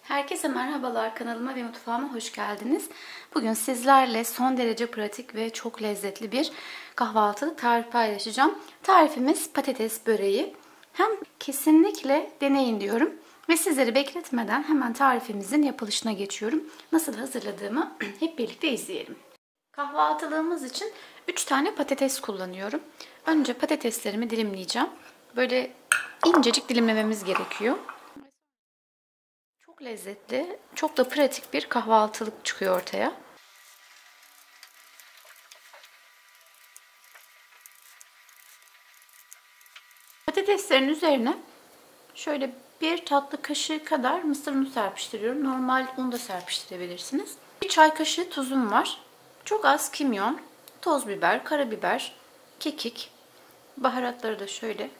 Herkese merhabalar, kanalıma ve mutfağıma hoş geldiniz. Bugün sizlerle son derece pratik ve çok lezzetli bir kahvaltılık tarifi paylaşacağım. Tarifimiz patates böreği. Hem kesinlikle deneyin diyorum ve sizleri bekletmeden hemen tarifimizin yapılışına geçiyorum. Nasıl hazırladığımı hep birlikte izleyelim. Kahvaltılığımız için 3 tane patates kullanıyorum. Önce patateslerimi dilimleyeceğim. Böyle incecik dilimlememiz gerekiyor. Çok lezzetli, çok da pratik bir kahvaltılık çıkıyor ortaya. Patateslerin üzerine şöyle bir tatlı kaşığı kadar mısır unu serpiştiriyorum. Normal un da serpiştirebilirsiniz. Bir çay kaşığı tuzum var. Çok az kimyon, toz biber, karabiber, kekik. Baharatları da şöyle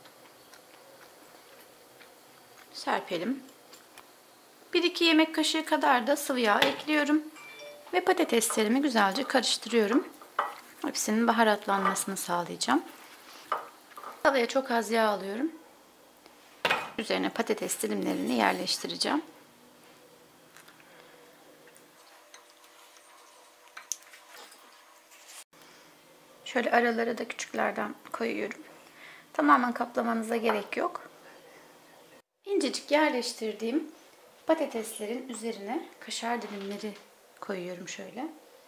serpelim. 1-2 yemek kaşığı kadar da sıvı yağ ekliyorum. Ve patateslerimi güzelce karıştırıyorum. Hepsinin baharatlanmasını sağlayacağım. Tavaya çok az yağ alıyorum. Üzerine patates dilimlerini yerleştireceğim. Şöyle aralara da küçüklerden koyuyorum. Tamamen kaplamanıza gerek yok. İncecik yerleştirdiğim patateslerin üzerine kaşar dilimleri koyuyorum şöyle.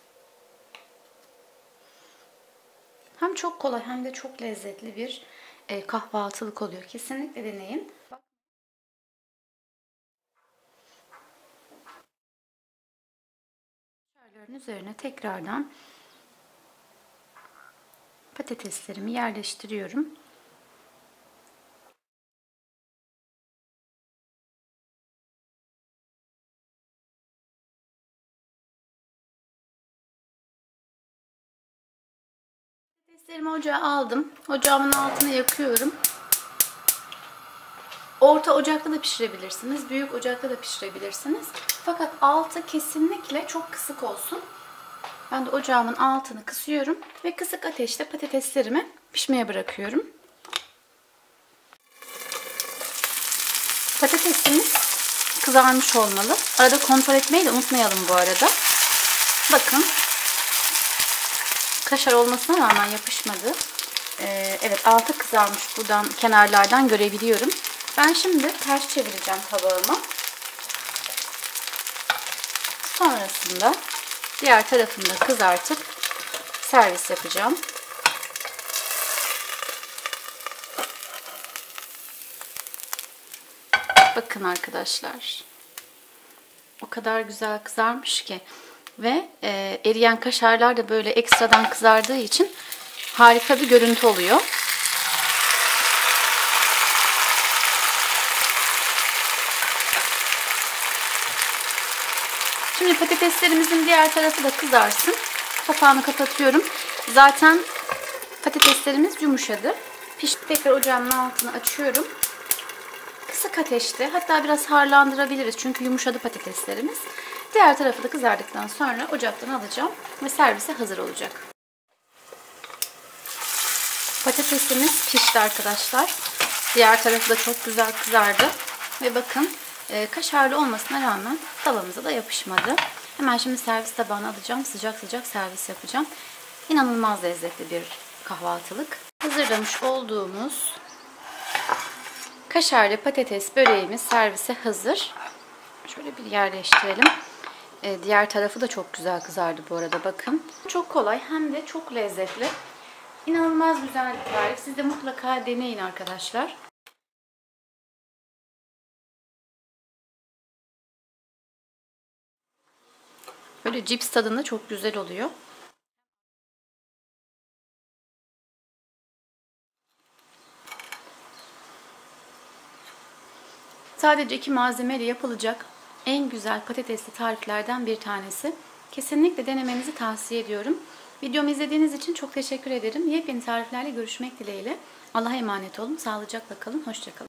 Hem çok kolay hem de çok lezzetli bir kahvaltılık oluyor. Kesinlikle deneyin. Kaşarların üzerine tekrardan patateslerimi yerleştiriyorum. Patateslerimi ocağa aldım. Ocağımın altını yakıyorum. Orta ocakta da pişirebilirsiniz. Büyük ocakta da pişirebilirsiniz. Fakat altı kesinlikle çok kısık olsun. Ben de ocağımın altını kısıyorum ve kısık ateşte patateslerimi pişmeye bırakıyorum. Patatesimiz kızarmış olmalı. Arada kontrol etmeyi de unutmayalım bu arada. Bakın. Kaşar olmasına rağmen yapışmadı. Evet, altı kızarmış, buradan kenarlardan görebiliyorum. Ben şimdi ters çevireceğim tabağıma. Sonrasında diğer tarafını da kızartıp servis yapacağım. Bakın arkadaşlar. O kadar güzel kızarmış ki. Ve eriyen kaşarlar da böyle ekstradan kızardığı için harika bir görüntü oluyor. Şimdi patateslerimizin diğer tarafı da kızarsın. Kapağını kapatıyorum. Zaten patateslerimiz yumuşadı. Pişti. Tekrar ocağımın altını açıyorum. Kısık ateşte, hatta biraz harlandırabiliriz çünkü yumuşadı patateslerimiz. Diğer tarafı da kızardıktan sonra ocaktan alacağım ve servise hazır olacak. Patatesimiz pişti arkadaşlar. Diğer tarafı da çok güzel kızardı. Ve bakın kaşarlı olmasına rağmen tavamıza da yapışmadı. Hemen şimdi servis tabağına alacağım. Sıcak sıcak servis yapacağım. İnanılmaz lezzetli bir kahvaltılık. Hazırlamış olduğumuz kaşarlı patates böreğimiz servise hazır. Şöyle bir yerleştirelim. Diğer tarafı da çok güzel kızardı bu arada, bakın. Çok kolay hem de çok lezzetli. İnanılmaz güzel bir tarif. Siz de mutlaka deneyin arkadaşlar. Böyle cips tadında çok güzel oluyor. Sadece 2 malzemeyle yapılacak en güzel patatesli tariflerden bir tanesi. Kesinlikle denemenizi tavsiye ediyorum. Videomu izlediğiniz için çok teşekkür ederim. Yepyeni tariflerle görüşmek dileğiyle. Allah'a emanet olun. Sağlıcakla kalın. Hoşça kalın.